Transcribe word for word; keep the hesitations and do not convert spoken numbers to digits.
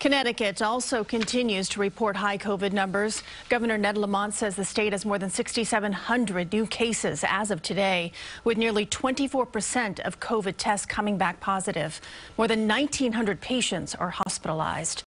Connecticut also continues to report high COVID numbers. Governor Ned Lamont says the state has more than six thousand seven hundred new cases as of today, with nearly twenty-four percent of COVID tests coming back positive. More than nineteen hundred patients are hospitalized.